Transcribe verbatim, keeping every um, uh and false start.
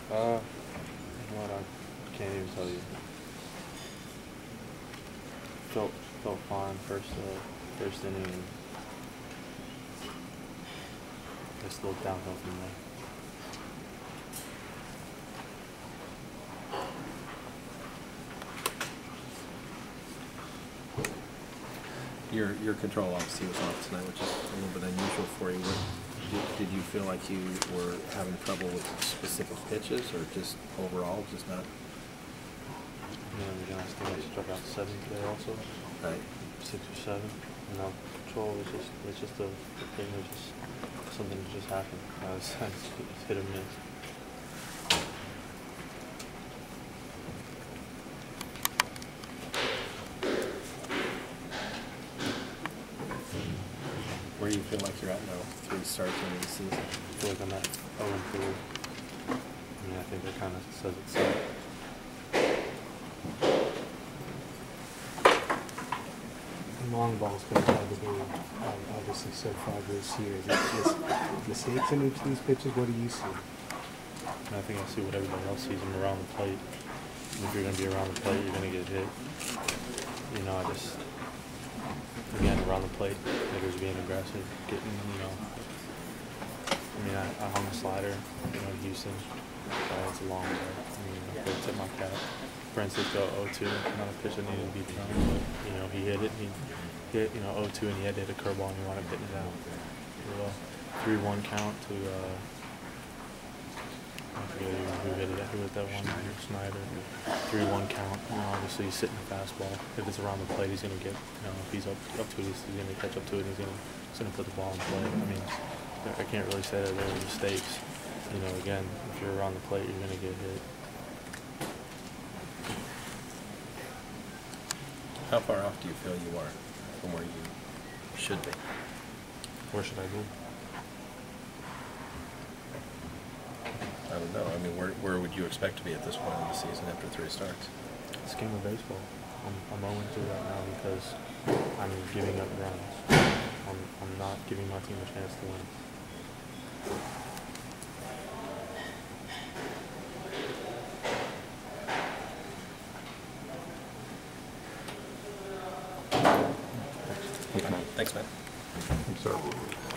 Uh, you know what, I can't even tell you. Felt felt fine first uh, first inning, and just a little downhill from there. Your your control obviously was off tonight, which is a little bit unusual for you. What, did, did you feel like you were having trouble with specific pitches, or just overall, just not? Yeah, to be honest, I think I struck out seven today also. Right. Six or seven. You know, control was just it's just a, a thing. It was just something that just happened. I was, I just, it's hit or miss. Where do you feel like you're at now, three starts into the season? I feel like I'm at oh and three. I mean, I think that kind of says itself. Long ball's been hard to do, um, obviously, so far this year. Is it just mistakes in each of these pitches? What do you see? And I think I see what everybody else sees them around the plate. And if you're going to be around the plate, you're going to get hit. You know, I just, again, around the plate, hitters being aggressive, getting, you know, I mean, I, I hung a slider, you know, Houston. Uh, it's a long way. I mean, I could tip my cap. Francisco oh two, not a pitch that needed to be thrown, but, you know, he hit it. He hit, you know, oh two, and he had to hit a curveball, and he wound up hitting it out. three one count to, uh, I forget who hit it, who hit that one, Snyder. three one count. You know, obviously, he's sitting the fastball. If it's around the plate, he's going to get, you know, if he's up, up to it, he's going to catch up to it, and he's going to put the ball in play. I mean, I can't really say that there were mistakes. You know, again, if you're around the plate, you're going to get hit. How far off do you feel you are from where you should be? Where should I be? I don't know. I mean, where where would you expect to be at this point in the season after three starts? It's a game of baseball. I'm, I'm oh and two right now because I'm giving up runs. I'm, I'm not giving my team a chance to win. Thanks, man. I'm sorry.